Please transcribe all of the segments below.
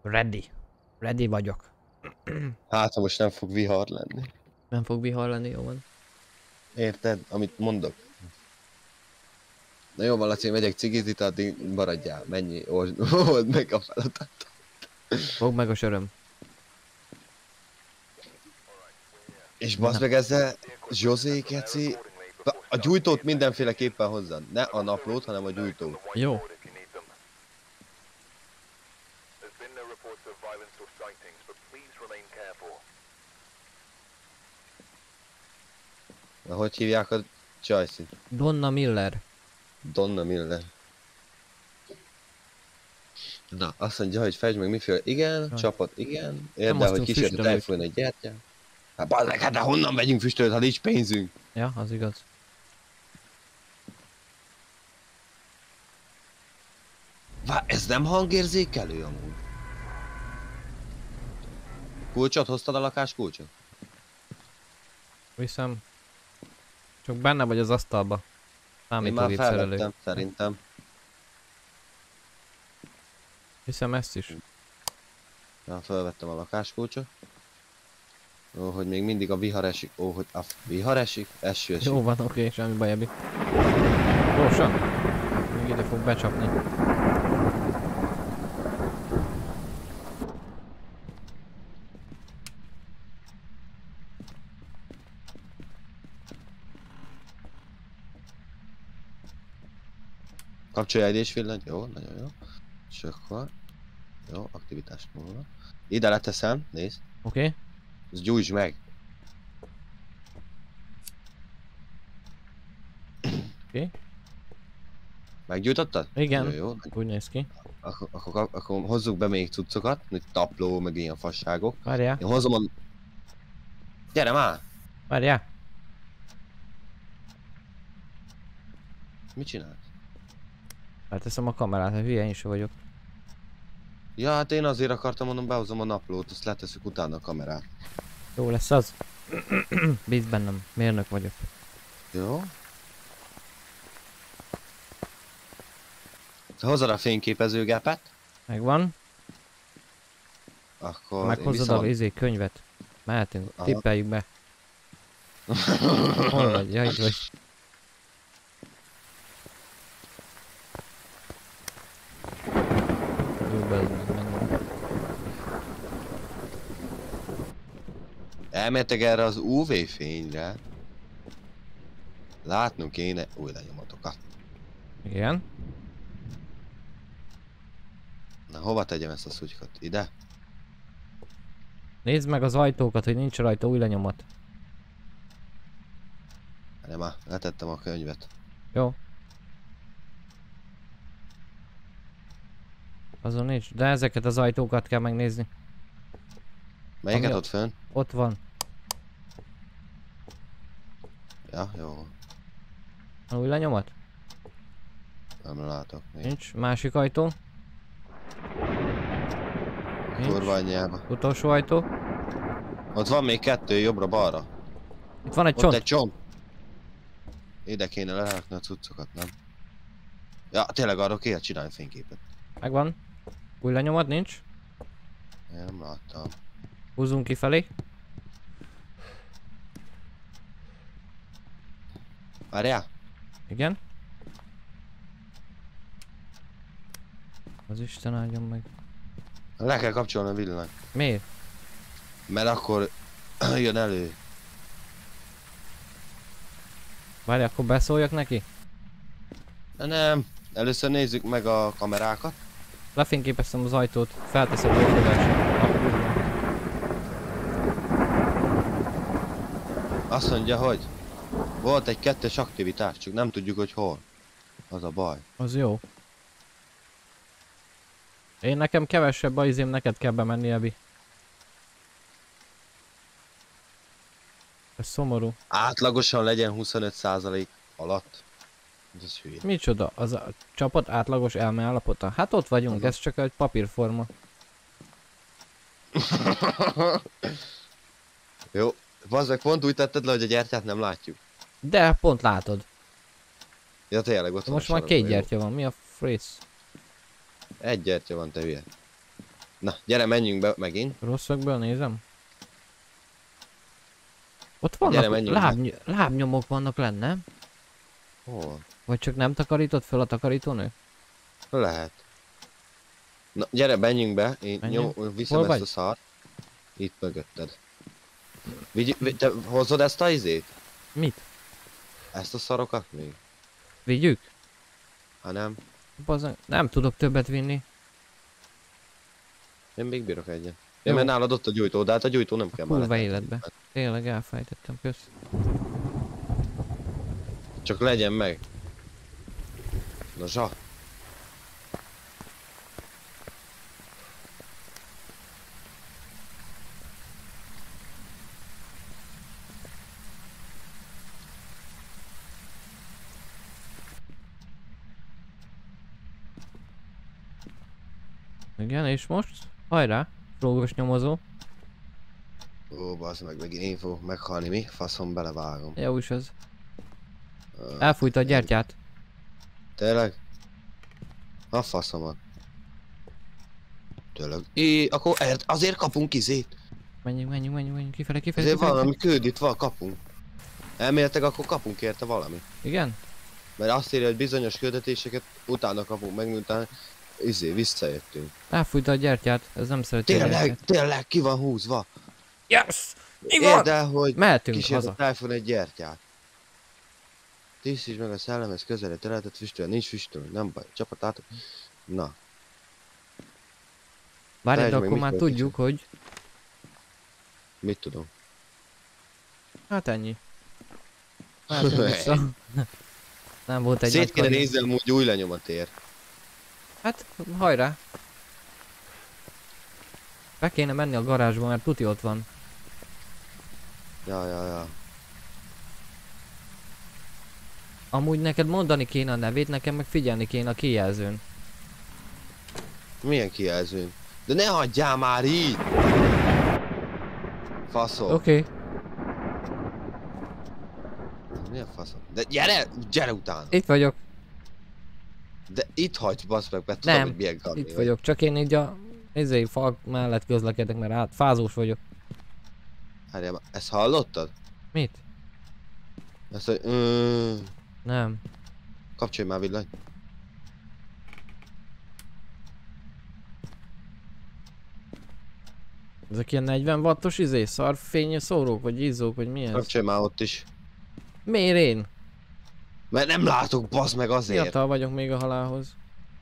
Ready. Ready vagyok. Hát, ha most nem fog vihar lenni. Nem fog vihar lenni, jó van. Érted, amit mondok? Na jó, van, Laci, megyek cigizni, addig maradjál, mennyi, old meg a feladat. Fogd meg a söröm. És basz meg ezzel, Zsozé, keci, a gyújtót mindenféleképpen hozzad. Ne a naplót, hanem a gyújtót. Jó. Na, hogy hívják a Csajci? Donna Miller. Donna Miller. Na, azt mondja, hogy fejtsd meg miféle. Igen, Jaj. csapat, igen. Érdekel, hogy kísérlet füstölőt. elfolyni egy gyertyát. Hát bazdmeg, hát de honnan vegyünk füstölt, ha nincs pénzünk? Ja, az igaz. Ez nem hangérzékelő amúgy? Kulcsot? Hoztad a lakás kulcsot? Viszem. Csak benne vagy az asztalba. Én Számítógép már szerelő. felvettem, szerintem. Hiszem ezt is. Ja, felvettem a lakáskulcsot. Ó, hogy még mindig a vihar esik. Ó, hogy a vihar esik, eső esik. Jó van, oké, semmi baj, Ebi. Gyorsan. Még ide fog becsapni. Kapcsolja egy és villany. Jó, nagyon jó. És akkor... Jó, aktivitás nulla. Ide leteszem, nézd. Oké. Ezt gyújtsd meg. Oké. Meggyújtottad? Igen. Jó, jó. Úgy néz ki. Akkor hozzuk be még cuccokat, mint tapló, meg ilyen fasságok. Várjál. Én hozom a... Gyere már! Várjál. Mit csinálsz? Felteszem a kamerát, hogy hülye én sem vagyok. Ja, hát én azért akartam, mondom, behozom a naplót, azt leteszük utána a kamerát. Jó lesz az. Bíz bennem, mérnök vagyok. Jó. Ha hozod a fényképezőgépet, Megvan. akkor Meghozod a könyvet. Mehetünk, Aha. tippeljük be. Hol vagy? Ja, itt vagy. Jó, menjünk. Elmehetek erre az UV fényre. Látnunk kéne új lenyomatokat. Igen. Na, hova tegyem ezt a szutykot? Ide? Nézd meg az ajtókat, hogy nincs rajta új lenyomat. Nem, már letettem a könyvet. Jó. Azon nincs, de ezeket az ajtókat kell megnézni. Melyiket Ami ott fönn? Ott van. Ja, jó. Van új lenyomat? Nem látok még. Nincs. Másik ajtó. Kurva anyjába. Utolsó ajtó. Ott van még kettő, jobbra-balra. Itt van egy Ott csont. egy csont. Ide kéne lerakni a cuccokat, nem? Ja, tényleg arról kéne csinálni fényképet. Megvan. Új lenyomat nincs. Én nem láttam. Húzunk kifelé. Várjál? Igen. Az Isten áldjon meg. Le kell kapcsolni a villanyt. Miért? Mert akkor jön elő. Várj, akkor beszóljak neki? De nem. Először nézzük meg a kamerákat. Lefényképeztem az ajtót, felteszem a fogásra. Azt mondja, hogy volt egy kettős aktivitás, csak nem tudjuk, hogy hol. Az a baj. Az jó. Én nekem kevesebb a izém, neked kell bemenni, Ebi. Ez szomorú. Átlagosan legyen 25% alatt. Ez hülye. Micsoda? Az a csapat átlagos elmeállapota? Hát ott vagyunk, Aha. ez csak egy papírforma. Jó. Bazzak, pont úgy tetted le, hogy a gyertyát nem látjuk. De pont látod. Ja tényleg, ott van Most a már sarokban, két jó. gyertya van, mi a frész? Egy gyertya van, te hülye. Na, gyere, menjünk be megint. Rosszakból nézem. Ott Gyere, vannak menjünk lábnyomok vannak lenne. Hol? Vagy csak nem takarított fel a takarítónő? Lehet. Na, gyere, menjünk be. Én viszem Hol ezt vagy? a szart. Itt mögötted. Te hozod ezt a izét? Mit? Ezt a szarokat még? Vigyük? Nem. Bazen, nem tudok többet vinni. Én még bírok egyet. Jó. Én mert nálad ott a gyújtó, de hát a gyújtó nem kell Kurva már. életbe. Tényleg elfejtettem, kösz. Csak legyen meg. Na zsa. Igen, és most? Hajrá! Prógos nyomozó. Ó, bazd meg, megint én fogok meghalni, mi? Faszom, belevágom. Jó is az. Elfújta a gyertyát. Tényleg? A faszomat. Tényleg. Akkor azért kapunk izét. Menjünk, kifele. Azért valami küld van, kapunk. Elméletek, akkor kapunk érte valami. Igen? Mert azt írja, hogy bizonyos küldetéseket utána kapunk meg, miután visszajöttünk. Elfújta a gyertyát, ez nem szereti a gyertyát. Tényleg, ki van húzva. Yes! Mi Érd el, hogy Mehetünk kísért haza. a tájfon egy gyertyát. Tisztítsd meg a szellemhez közelé területet füstölni, nincs füstölni, nem baj, csapatátok. Na. Várj, de Lásd meg, akkor mit már volt tudjuk, hogy... Mit tudom? Hát ennyi. Mehetünk vissza. Nem volt egy Szét nagy kéne kari. nézni, amúgy új lenyomatér. Hát, hajrá. Be kéne menni a garázsba, mert tuti ott van. Ja. Amúgy neked mondani kéne a nevét, nekem meg figyelni kéne a kijelzőn. Milyen kijelzőn? De ne hagyjál már így! Faszom. Oké. Milyen faszom? De gyere utána! Itt vagyok. De itt hagyj, basz meg, mert tudom, Nem, hogy milyen gami itt vagy. vagyok. Csak én így a... fal mellett közlekedek, mert fázós vagyok. Várjál már, ezt hallottad? Mit? Ezt, hogy Nem. kapcsolj már villany. Ezek ilyen 40 wattos szarfényű szórók, vagy izzók, vagy mi ez? Kapcsolj már ott is. Miért én? Mert nem látok, basz meg azért. Fiatal vagyok még a halálhoz.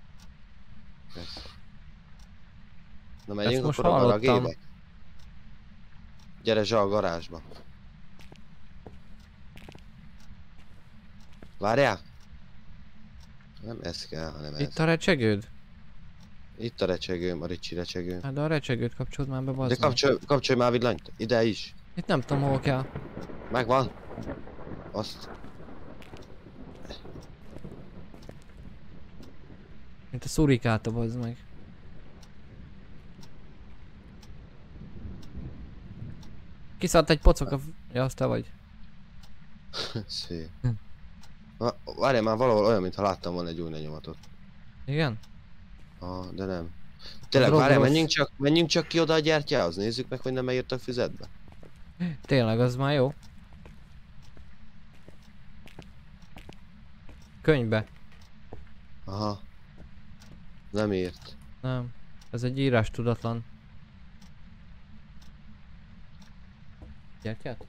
Na menjünk most akkor a hallottam. garagébe. Gyere Zsa a garázsba. Várjál! Nem ez kell, hanem ez. Itt a recsegőd? Itt a recsegőm, a Ricsi recsegőm. Hát de a recsegőt kapcsold már be, bazd De meg. kapcsolj már villanyt, ide is. Itt nem tudom hol kell. Megvan. Azt. Mint a szurikáta, bazd meg. Kiszállt egy pocok a... Ja, azt te vagy. Szép. Várjál már, valahol olyan, mintha láttam volna egy új lenyomatot. Igen? De nem. Tényleg, drogos. várjál, menjünk csak ki oda a gyertyához, nézzük meg, hogy nem beírt a füzetbe. Tényleg, az már jó. Könyvbe. Aha. Nem írt. Nem. Ez egy írás tudatlan. Gyertyát?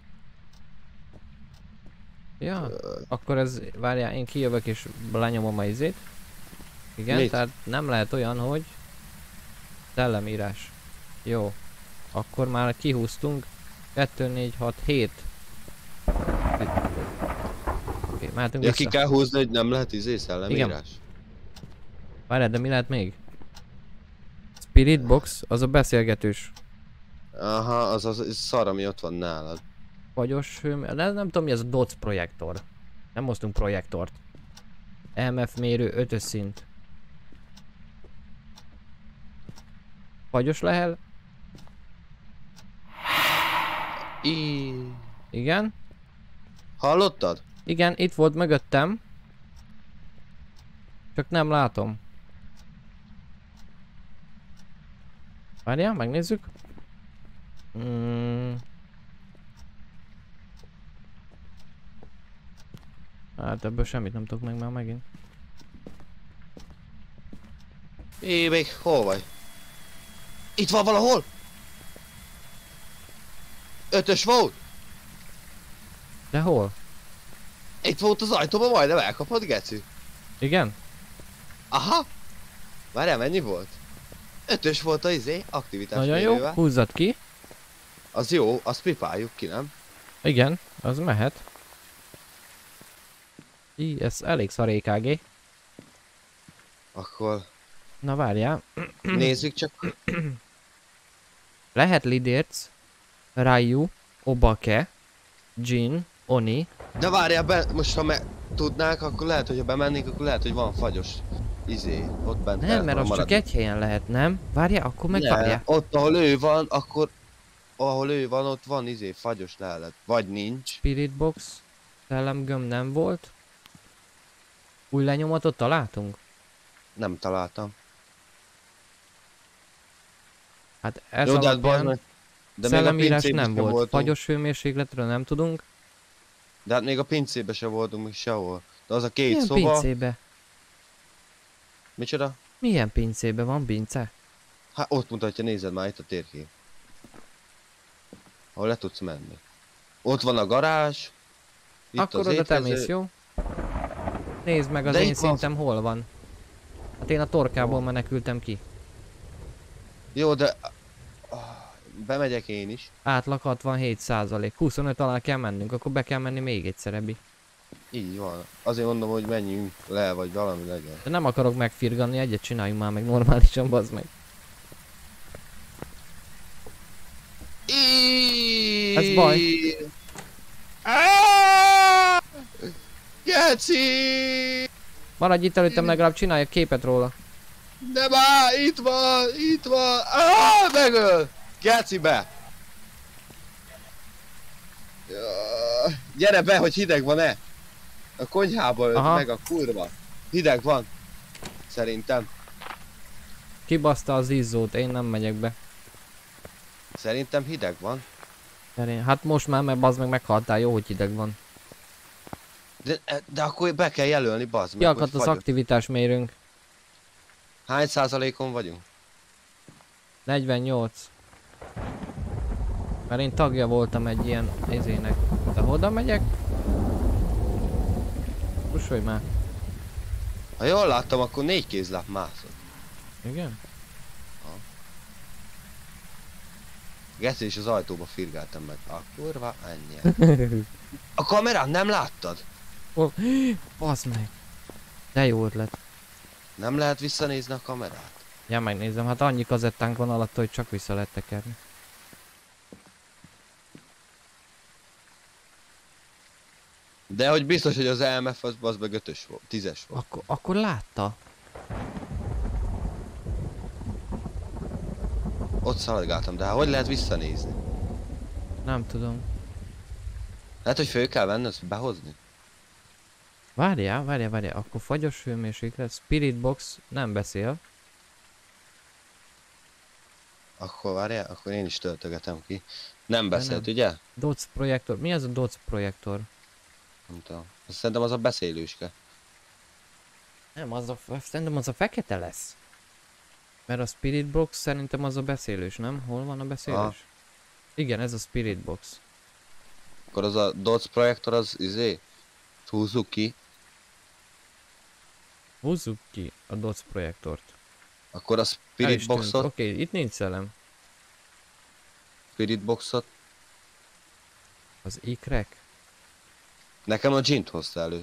Ja, akkor ez, várjál, én kijövök és lenyomom a izét. Igen, Mit? tehát nem lehet olyan, hogy szellemírás. Jó. Akkor már kihúztunk 2, 4, 6, 7. Oké, mehetünk Ja, ki vissza. kell húzni, hogy nem lehet szellemírás? Várjál, de mi lehet még? Spirit box, az a beszélgetős. Aha, az szar, ami ott van nálad. Fagyos hőm, nem tudom mi ez a DOTS projektor. Nem hoztunk projektort. EMF mérő 5-ös szint. Fagyos lehel? Igen? Hallottad? Igen, itt volt mögöttem. Csak nem látom. Várjál, megnézzük. Hát ebből semmit nem tudok meg már megint. Még hol vagy? Itt van valahol! 5-ös volt! De hol? Itt volt az ajtóban, majdnem elkapod, geci. Igen? Aha! Várjál, mennyi volt? 5-ös volt a aktivitás Nagyon jó, mérővel. húzzad ki. Az jó, azt pipáljuk ki, nem? Igen, az mehet. Ez elég szar EKG. Akkor Na várjál. nézzük csak. Lehet Lidérc, Ryu, Obake, Jin, Oni. De várjál, most ha tudnánk, akkor lehet, hogy ha bemennénk, akkor lehet, hogy van fagyos ott bent. Nem, mert az csak egy helyen lehet, nem? Várjál, akkor meg várjál. Ott, ahol ő van, akkor ahol ő van, ott van fagyos lehelet. Vagy nincs. Spirit Box, szellemgömb nem volt. Új lenyomatot találtunk? Nem találtam. Hát ez jó, alapján szellemírás nem volt. Voltunk. Fagyos hőmérsékletről nem tudunk. De hát még a pincébe se voltunk még sehol. De az a két milyen szoba... pincébe? Micsoda? Milyen pincébe van pince? Hát ott mutatja, nézed már itt a térkép. Ahol le tudsz menni. Ott van a garázs. Itt akkor az oda te étkező. mész, jó? Nézd meg az De én itt van. szintem hol van. Hát én a torkából menekültem ki. Jó, de... Bemegyek én is. Átlag 67%. 25 alá kell mennünk, akkor be kell menni még egyszer ebbi. Így van. Azért mondom, hogy menjünk le, vagy valami legyen. De nem akarok megfirganni, egyet csináljunk már meg normálisan, bazd meg. Ez baj. Geci! Maradj itt előttem, legalább csinálj egy képet róla. De már itt van! Megöl! Geci be! Gyere be, hogy hideg van-e? A konyhába ölt meg a kurva. Hideg van. Szerintem. Kibaszta az izzót, én nem megyek be. Szerintem hideg van. Hát most már, mert bazd meg meghaltál, jó, hogy hideg van. De akkor be kell jelölni, bazd meg. Kiakadt az aktivitás mérőnk. Hány százalékon vagyunk? 48. Mert én tagja voltam egy ilyen izének. De oda megyek? Kussolj már. Ha jól láttam, akkor 4 kézláp mászod. Igen? Geci is az ajtóba firgáltam meg. A kurva, ennyi. A kamerán nem láttad? Bazd meg. De jó ötlet. Nem lehet visszanézni a kamerát? Ja, megnézem, hát annyi kazettánk van alatt, hogy csak vissza lehet tekerni. De hogy biztos, hogy az EMF az meg 5-ös volt, 10-es volt. Akkor látta? Ott szaladgáltam, de hát hogy lehet visszanézni? Nem tudom. Lehet, hogy föl kell venni, azt behozni? Várjál, akkor fagyos hőmérséklet, Spirit Box nem beszél. Akkor várjál, akkor én is töltögetem ki. Nem beszélt, ugye? DOTS projektor, mi az a DOTS projektor? Nem tudom. Azt szerintem az a beszélőske. Nem, szerintem az a fekete lesz. Mert a Spirit Box szerintem az a beszélős, nem? Hol van a beszélős? Aha. Igen, ez a Spirit Box. Akkor az a DOTS projektor az húzzuk ki. Húzzuk ki a DOTS projektort. Akkor a Spirit Boxot. Oké, itt nincs szellem. Spirit Boxot. Az ikrek? Nekem a gint hozta elő.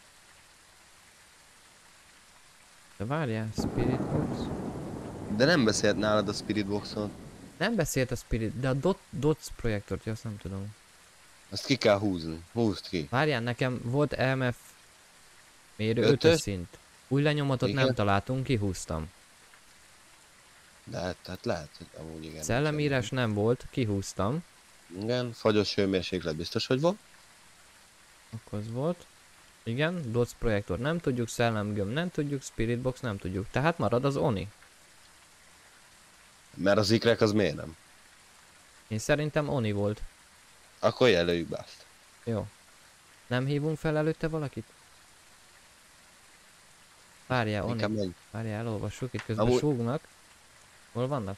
De várjál, Spirit Box. De nem beszélt nálad a Spirit Boxon. Nem beszélt a Spirit, de a DOTS projektort, azt nem tudom. Azt ki kell húzni. Húzd ki. Várjál, nekem volt EMF mérő 5-ös 5-ös szint. Új lenyomatot igen. nem találtunk, kihúztam. De hát lehet, hogy amúgy igen. Szellemírás nem volt, kihúztam. Igen, fagyos hőmérséklet biztos, hogy van. Akkor az volt. Igen, DOTS projektor nem tudjuk, szellemgömb nem tudjuk, Spirit Box nem tudjuk. Tehát marad az ONI. Mert az ikrek az miért nem? Én szerintem Oni volt. Akkor jelöljük be azt. Jó. Nem hívunk fel előtte valakit? Várjál, Inkább Oni. menj. Várjál, elolvassuk, itt közben Amúgy- súgnak. Hol vannak?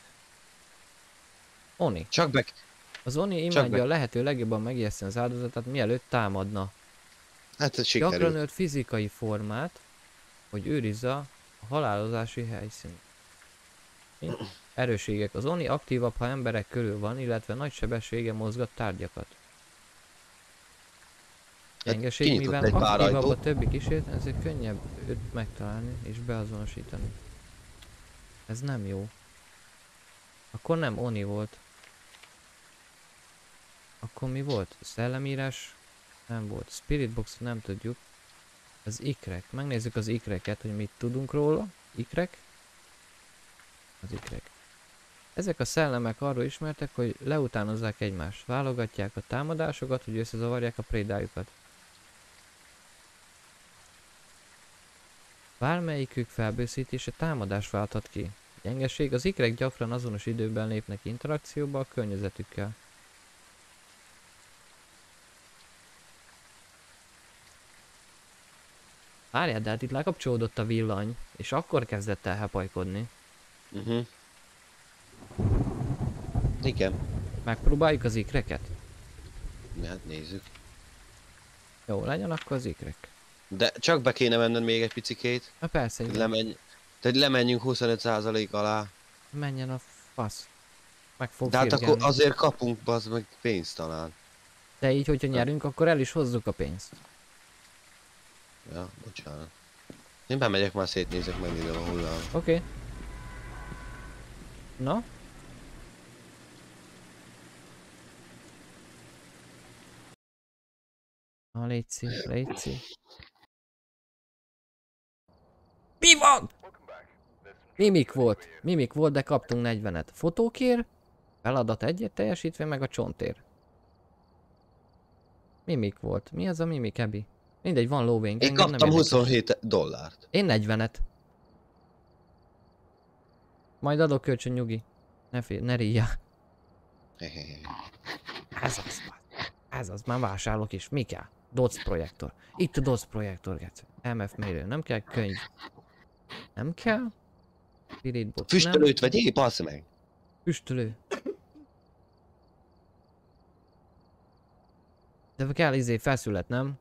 Oni. Csak be... Az Oni imádja a lehető legjobban megijeszteni az áldozatát, mielőtt támadna. Hát ez Gyakran sikerült. ölt fizikai formát, hogy őrizze a halálozási helyszínt. Erősségek. Az Oni aktívabb, ha emberek körül van, illetve nagy sebessége mozgat tárgyakat. Gyengeség, kinyitott mivel egy pár aktívabb ajtót. a többi kísérlet, ezért könnyebb őt megtalálni és beazonosítani. Ez nem jó. Akkor nem Oni volt. Akkor mi volt? Szellemírás? Nem volt. Spiritbox nem tudjuk. Az ikrek. Megnézzük az ikreket, hogy mit tudunk róla. Ikrek? Az ikrek. Ezek a szellemek arról ismertek, hogy leutánozzák egymást. Válogatják a támadásokat, hogy összezavarják a prédájukat. Bármelyikük felbőszítése támadást válthat ki. Gyengeség, az ikrek gyakran azonos időben lépnek interakcióba a környezetükkel. Várjál, de hát itt lekapcsolódott a villany, és akkor kezdett el hepajkodni. Igen. Megpróbáljuk az ikreket? Hát nézzük. Jó, legyen akkor az ikrek. De csak be kéne menned még egy picikét. Na persze, igen. Tehát lemenjünk 25% alá. Menjen a fasz. Meg fog De hát firgelni. akkor azért kapunk bazd meg pénzt talán. De így, hogyha nyerünk, akkor el is hozzuk a pénzt. Ja, bocsánat. Én bemegyek, már szétnézek, megnézem a hullám. Oké. Na? Na, létszi, létszi. Mi van? Mimik volt, de kaptunk 40-et. Fotókér, feladat egyet teljesítve, meg a csontér. Mimik volt. Mi az a mimik, Ebi? Mindegy, van lóvénk. Én engem kaptam nem érdekel. 27 dollárt. Én 40-et. Majd adok kölcsön, nyugi. Ne ríjjál. Ez az, ez az, már vásárolok is. Mi kell? DOTS projektor. Itt a DOTS projektor, geci. MF mérő, nem kell könyv. Nem kell? Spiritbox, nem? Füstölőt vegyél, bassz meg! Füstölő. De kell feszület, nem?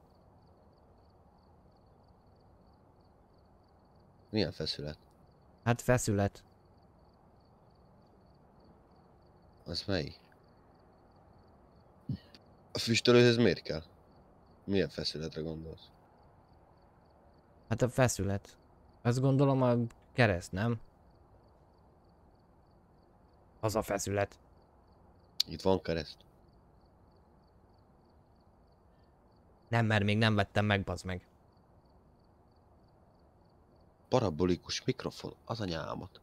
Milyen feszület? Hát feszület. Az melyik? A füstölőhöz miért kell? Milyen feszületre gondolsz? Hát a feszület. Azt gondolom a kereszt, nem? Az a feszület. Itt van kereszt. Nem, mert még nem vettem meg, bazd meg. Parabolikus mikrofon, az anyámat.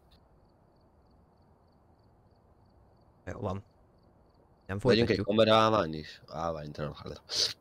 Jó van. Nem Vegyünk egy folytatjuk. kamera állvány is. Állványtalan.